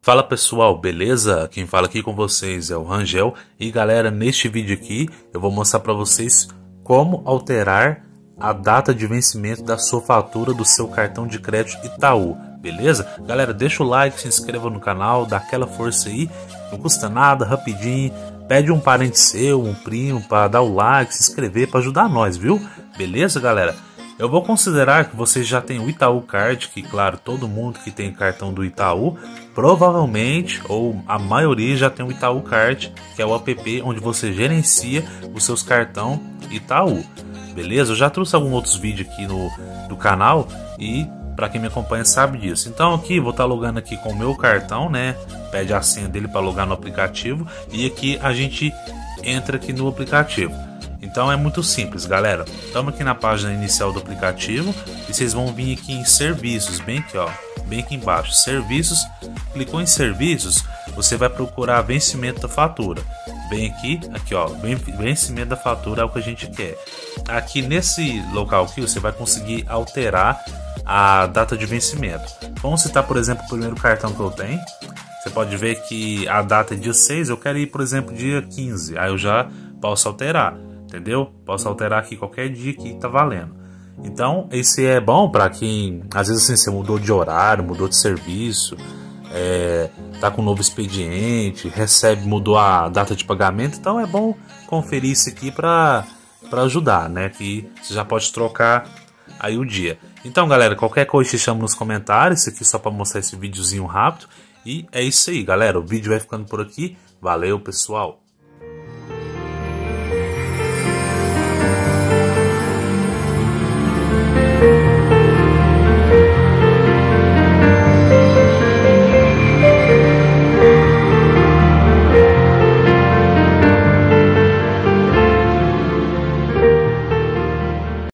Fala pessoal, beleza? Quem fala aqui com vocês é o Rangel. E galera, neste vídeo aqui eu vou mostrar para vocês como alterar a data de vencimento da sua fatura do seu cartão de crédito Itaú, beleza? Galera, deixa o like, se inscreva no canal, dá aquela força aí, não custa nada, rapidinho. Pede um parente seu, um primo para dar o like, se inscrever para ajudar nós, viu? Beleza, galera? Eu vou considerar que vocês já têm o Itaú Card, que claro, todo mundo que tem cartão do Itaú, provavelmente, ou a maioria já tem o Itaú Card, que é o app onde você gerencia os seus cartão Itaú. Beleza? Eu já trouxe alguns outros vídeos aqui no canal e para quem me acompanha sabe disso. Então aqui, vou estar logando aqui com o meu cartão, né? Pede a senha dele para logar no aplicativo e aqui a gente entra aqui no aplicativo. Então é muito simples, galera. Estamos aqui na página inicial do aplicativo e vocês vão vir aqui em serviços, bem aqui, ó, bem aqui embaixo, serviços. Clicou em serviços, você vai procurar vencimento da fatura. Bem aqui, ó, vencimento da fatura é o que a gente quer. Aqui nesse local aqui você vai conseguir alterar a data de vencimento. Vamos citar, por exemplo, o primeiro cartão que eu tenho. Você pode ver que a data é dia 6, eu quero ir, por exemplo, dia 15. Aí eu já posso alterar. Entendeu? Posso alterar aqui qualquer dia que tá valendo. Então, esse é bom para quem, às vezes assim, você mudou de horário, mudou de serviço, tá com um novo expediente, mudou a data de pagamento. Então é bom conferir isso aqui para ajudar, né? Que você já pode trocar aí o dia. Então, galera, qualquer coisa te chama nos comentários. Isso aqui só para mostrar esse videozinho rápido. E é isso aí, galera. O vídeo vai ficando por aqui. Valeu, pessoal!